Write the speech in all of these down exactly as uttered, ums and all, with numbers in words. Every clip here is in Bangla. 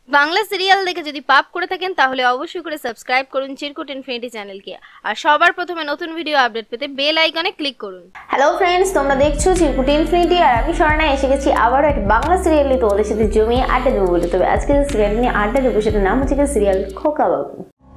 বাংলা সিরিয়াল দেখে যদি পাপ করে থাকেন তাহলে অবশ্যই করে সাবস্ক্রাইব করুন চিরকুট ইনফিনিটি চ্যানেলকে আর সবার প্রথমে নতুন ভিডিও আপডেট পেতে বেল আইকনে ক্লিক করুন। হ্যালো ফ্রেন্ডস, তোমরা দেখছো চিরকুট ইনফিনিটি আর আমি স্বর্ণা এসে গেছি আবার একটা বাংলা সিরিয়াল নিয়ে তোমাদের সাথে জমিয়ে আড্ডা দেবো বলে। তবে আজকে যে সিরিয়াল নিয়ে আড্ডা দেবো সেটার নাম হচ্ছে সিরিয়াল খোকা বাবু।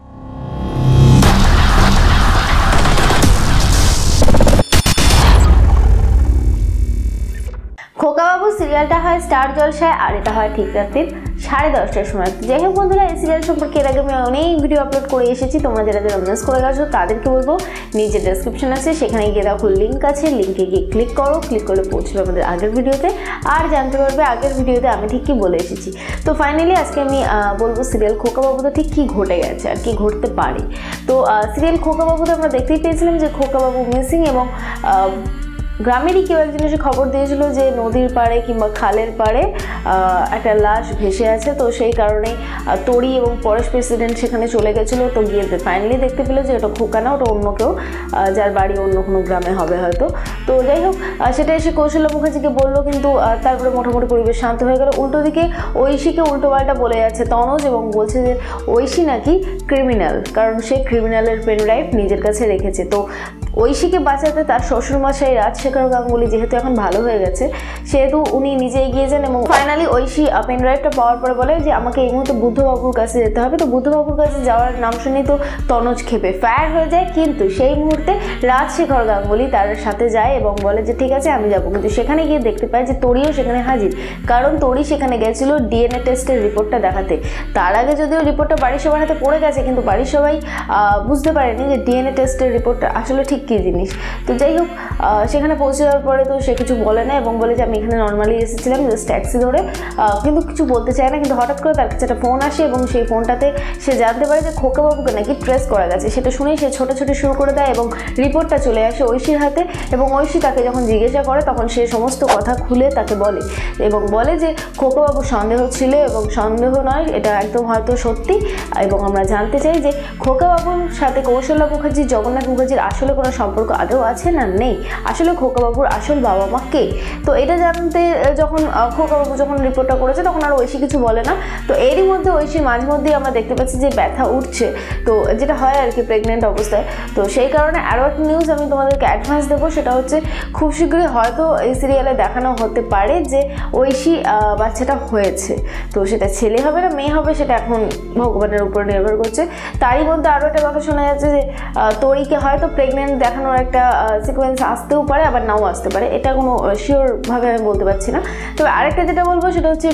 খোকা বাবু সিরিয়ালটা হয় স্টার জলসায় আর এটা হয় ঠিক রাত্রির সাড়ে দশটার সময়। যাই হোক বন্ধুরা, এই সিরিয়াল সম্পর্কে এর আগে আমি অনেক ভিডিও আপলোড করে এসেছি। তোমরা যারা যারা মিস করে গেছো তাদেরকে বলবো নিচে ডেসক্রিপশন আছে, সেখানে গিয়ে দেখো লিঙ্ক আছে, লিঙ্কে গিয়ে ক্লিক করো, ক্লিক করলে পৌঁছবে আমাদের আগের ভিডিওতে আর জানতে পারবে আগের ভিডিওতে আমি ঠিক কী বলে এসেছি। তো ফাইনালি আজকে আমি বলবো সিরিয়াল খোকা বাবুতে ঠিক কী ঘটে গেছে আর কি ঘটতে পারে। তো সিরিয়াল খোকা বাবুতে আমরা দেখতেই পেয়েছিলাম যে খোকা বাবু মিসিং এবং গ্রামেরই কেউ একজন এসে খবর দিয়েছিল যে নদীর পাড়ে কিংবা খালের পাড়ে একটা লাশ ভেসে আছে। তো সেই কারণেই তরি এবং পরেশ প্রেসিডেন্ট সেখানে চলে গেছিলো। তো গিয়ে ফাইনালি দেখতে পেলো যে ওটা খোকা না, ওটা অন্য কেউ, যার বাড়ি অন্য কোনো গ্রামে হবে হয়তো। তো যাই হোক, সেটা এসে কৌশল্যা মুখার্জিকে বললো, কিন্তু তারপরে মোটামুটি পরিবেশ শান্ত হয়ে গেল। উল্টো দিকে ঐশীকে উল্টো পাল্টা বলে যাচ্ছে তনজ এবং বলছে যে ঐশী নাকি ক্রিমিনাল, কারণ সে ক্রিমিনালের পেন ড্রাইভ নিজের কাছে রেখেছে। তো ঐশীকে বাঁচাতে তার শ্বশুরমশাই রাজশেখর গাঙ্গুলি যেহেতু এখন ভালো হয়ে গেছে সেহেতু উনি নিজে এগিয়ে যান এবং ফাইনালি ঐশী পেন ড্রাইভটা পাওয়ার পরে বলে যে আমাকে এই মুহূর্তে বুদ্ধবাবুর কাছে যেতে হবে। তো বুদ্ধবাবুর কাছে যাওয়ার নাম শুনেই তো তনজ খেপে ফায়ার হয়ে যায়, কিন্তু সেই মুহূর্তে রাজশেখর গাঙ্গুলি তার সাথে যায় এবং বলে যে ঠিক আছে আমি যাবো। কিন্তু সেখানে গিয়ে দেখতে পায় যে তরিও সেখানে হাজির, কারণ তরি সেখানে গেছিল ডিএনএ টেস্টের রিপোর্টটা দেখাতে। তার আগে যদিও রিপোর্টটা বাড়ির সবার হাতে পড়ে গেছে, কিন্তু বাড়ির সবাই বুঝতে পারেনি যে ডিএনএ টেস্টের রিপোর্টটা আসলে ঠিক কী জিনিস। তো যাই হোক, সেখানে পৌঁছে যাওয়ার পরে তো সে কিছু বলে না এবং বলে যে আমি এখানে নর্মালি এসেছিলাম জাস্ট ট্যাক্সি ধরে, কিন্তু কিছু বলতে চায় না। কিন্তু হঠাৎ করে তার কাছে একটা ফোন আসে এবং সেই ফোনটাতে সে জানতে পারে যে খোকাবাবুকে নাকি ট্রেস করা গেছে। সেটা শুনেই সে ছোটো ছোটো শুরু করে দেয় এবং রিপোর্টটা চলে আসে ঐশীর হাতে এবং ঐশী তাকে যখন জিজ্ঞাসা করে তখন সে সমস্ত কথা খুলে তাকে বলে এবং বলে যে খোকাবাবুর সন্দেহ ছিল এবং সন্দেহ নয়, এটা একদম হয়তো সত্যি। এবং আমরা জানতে চাই যে খোকাবাবুর সাথে কৌশল্যা মুখার্জি, জগন্নাথ মুখার্জির আসলে কোনো সম্পর্ক আদৌ আছে না নেই, আসলে খোকাবাবুর আসল বাবা মা কে। তো এটা জানতে যখন খোকাবাবু যখন রিপোর্টটা করেছে তখন আর ঐশী কিছু বলে না। তো এরই মধ্যে ঐশীর মাঝে মধ্যেই আমরা দেখতে পাচ্ছি যে ব্যথা উঠছে, তো যেটা হয় আর কি প্রেগনেন্ট অবস্থায়। তো সেই কারণে আরও একটা নিউজ আমি তোমাদেরকে অ্যাডভান্স দেবো, সেটা হচ্ছে খুব শীঘ্রই হয়তো এই সিরিয়ালে দেখানো হতে পারে যে ঐশী বাচ্চাটা হয়েছে। তো সেটা ছেলে হবে না মেয়ে হবে সেটা এখন ভগবানের উপর নির্ভর করছে। তারই মধ্যে আরও একটা কথা শোনা যাচ্ছে যে তরিকে হয়তো প্রেগনেন্ট দেখানোর একটা সিকোয়েন্স আসতেও পারে আবার নাও আসতে পারে, এটা কোনো শিওরভাবে আমি বলতে পারছি না। তবে আরেকটা যেটা বলবো সেটা হচ্ছে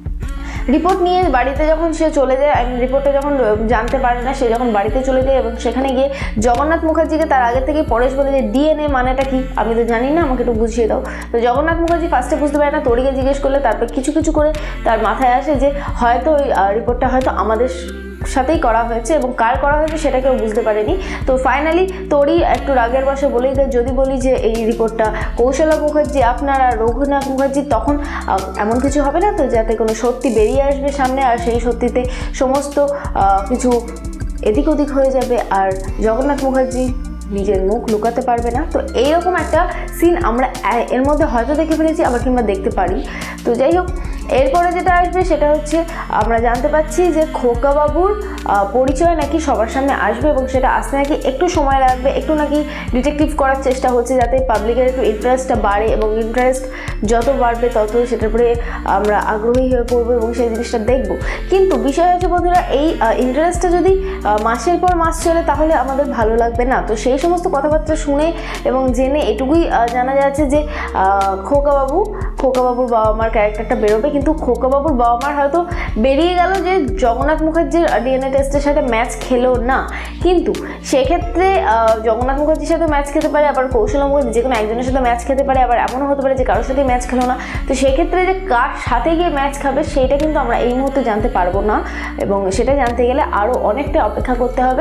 রিপোর্ট নিয়ে বাড়িতে যখন সে চলে যায়, রিপোর্টটা যখন জানতে পারে না, সে যখন বাড়িতে চলে যায় এবং সেখানে গিয়ে জগন্নাথ মুখার্জিকে তার আগে থেকেই পরেশ বলে যে ডিএনএ মানেটা কি, আমি তো জানি না, আমাকে একটু বুঝিয়ে দাও। তো জগন্নাথ মুখার্জি ফার্স্টে বুঝতে পারে না, তরিকে জিজ্ঞেস করলে তারপর কিছু কিছু করে তার মাথায় আসে যে হয়তো ওই রিপোর্টটা হয়তো আমাদের সাথেই করা হয়েছে এবং কার করা হয়েছে সেটা কেউ বুঝতে পারেনি। তো ফাইনালি তরি একটু রাগের বসে বলেই দেয় যদি বলি যে এই রিপোর্টটা কৌশল্যা মুখার্জি আপনার আর রঘুনাথ মুখার্জি, তখন এমন কিছু হবে না তো যাতে কোনো সত্যি বেরিয়ে আসবে সামনে আর সেই সত্যিতে সমস্ত কিছু এদিক ওদিক হয়ে যাবে আর জগন্নাথ মুখার্জি নিজের মুখ লুকাতে পারবে না। তো এইরকম একটা সিন আমরা এর মধ্যে হয়তো দেখে ফেলেছি আবার কিংবা দেখতে পারি। তো যাই হোক, এরপরে যেটা আসবে সেটা হচ্ছে আমরা জানতে পাচ্ছি যে খোকাবাবুর পরিচয় নাকি সবার সামনে আসবে এবং সেটা আসতে নাকি একটু সময় লাগবে, একটু নাকি ডিটেকটিভ করার চেষ্টা হচ্ছে যাতে পাবলিকের একটু ইন্টারেস্টটা বাড়ে এবং ইন্টারেস্ট যত বাড়বে তত সেটার উপরে আমরা আগ্রহী হয়ে পড়বো এবং সেই জিনিসটা দেখব। কিন্তু বিষয় হচ্ছে বন্ধুরা, এই ইন্টারেস্টটা যদি মাসের পর মাস চলে তাহলে আমাদের ভালো লাগবে না। তো সেই সমস্ত কথাবার্তা শুনে এবং জেনে এটুকুই জানা যাচ্ছে যে খোকাবাবু খোকাবাবুর বাবা মার ক্যারেক্টারটা বেরোবে, কিন্তু খোকাবাবুর বাবা মার হয়তো বেরিয়ে গেল যে জগন্নাথ মুখার্জির ডিএনএ টেস্টের সাথে ম্যাচ খেলো না, কিন্তু সেক্ষেত্রে জগন্নাথ মুখার্জির সাথে ম্যাচ খেতে পারে, আবার কৌশল্যা মুখার্জি যে কোনো একজনের সাথে ম্যাচ খেতে পারে, আবার এমনও হতে পারে যে কারোর সাথে ম্যাচ খেলো না। তো সেক্ষেত্রে যে কার সাথে গিয়ে ম্যাচ খাবে সেইটা কিন্তু আমরা এই মুহূর্তে জানতে পারবো না এবং সেটা জানতে গেলে আরও অনেকটা অপেক্ষা করতে হবে।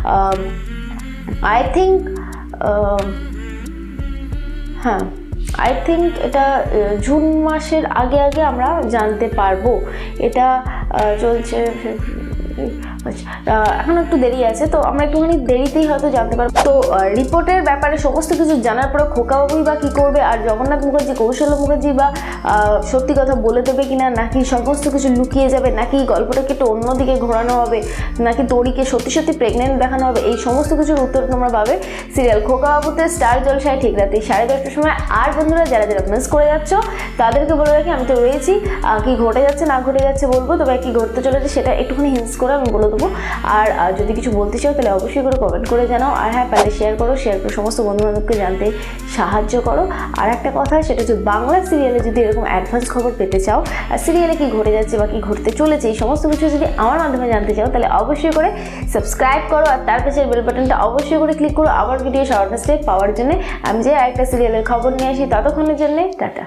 আই থিঙ্ক হ্যাঁ আই থিঙ্ক এটা জুন মাসের আগে আগে আমরা জানতে পারবো। এটা চলছে এখন একটু দেরি আছে, তো আমরা একটুখানি দেরিতেই হয়তো জানতে পারবো। তো রিপোর্টের ব্যাপারে সমস্ত কিছু জানার পরে খোকাবাবুই বা কী করবে, আর জগন্নাথ মুখার্জি কৌশল মুখার্জি বা সত্যি কথা বলে দেবে কিনা, নাকি সমস্ত কিছু লুকিয়ে যাবে, নাকি গল্পটাকে একটু অন্যদিকে ঘোরানো হবে, নাকি তরিকে সত্যি সত্যি প্রেগনেন্ট দেখানো হবে, এই সমস্ত কিছুর উত্তর তোমরা পাবে সিরিয়াল খোকাবাবুতে স্টার জলসায় ঠিক রাতে সাড়ে দশটার সময়। আর বন্ধুরা যারা যারা মিস করে যাচ্ছ তাদেরকে বলে রাখি আমি তো রয়েছি, কি ঘটে যাচ্ছে না ঘটে যাচ্ছে বলবো, তবে কি ঘটতে চলেছে সেটা একটুখানি হিন্টস করে আমি বলে দেবো। আর যদি কিছু বলতে চাও তাহলে অবশ্যই করে কমেন্ট করে জানাও। আর হ্যাঁ, পারলে শেয়ার করো, শেয়ার করে সমস্ত বন্ধুবান্ধবকে জানতে সাহায্য করো। আর একটা কথা, সেটা হচ্ছে বাংলা সিরিয়ালে যদি এরকম অ্যাডভান্স খবর পেতে চাও, আর সিরিয়ালে কী ঘটে যাচ্ছে বা কী ঘটতে চলেছে এই সমস্ত কিছু যদি আমার মাধ্যমে জানতে চাও, তাহলে অবশ্যই করে সাবস্ক্রাইব করো আর তার কাছে বেল বাটনটা অবশ্যই করে ক্লিক করো আমার ভিডিও সবার ফার্স্টে পাওয়ার জন্য। আমি যে আরেকটা সিরিয়ালের খবর নিয়ে আসি, ততক্ষণের জন্য টাটা।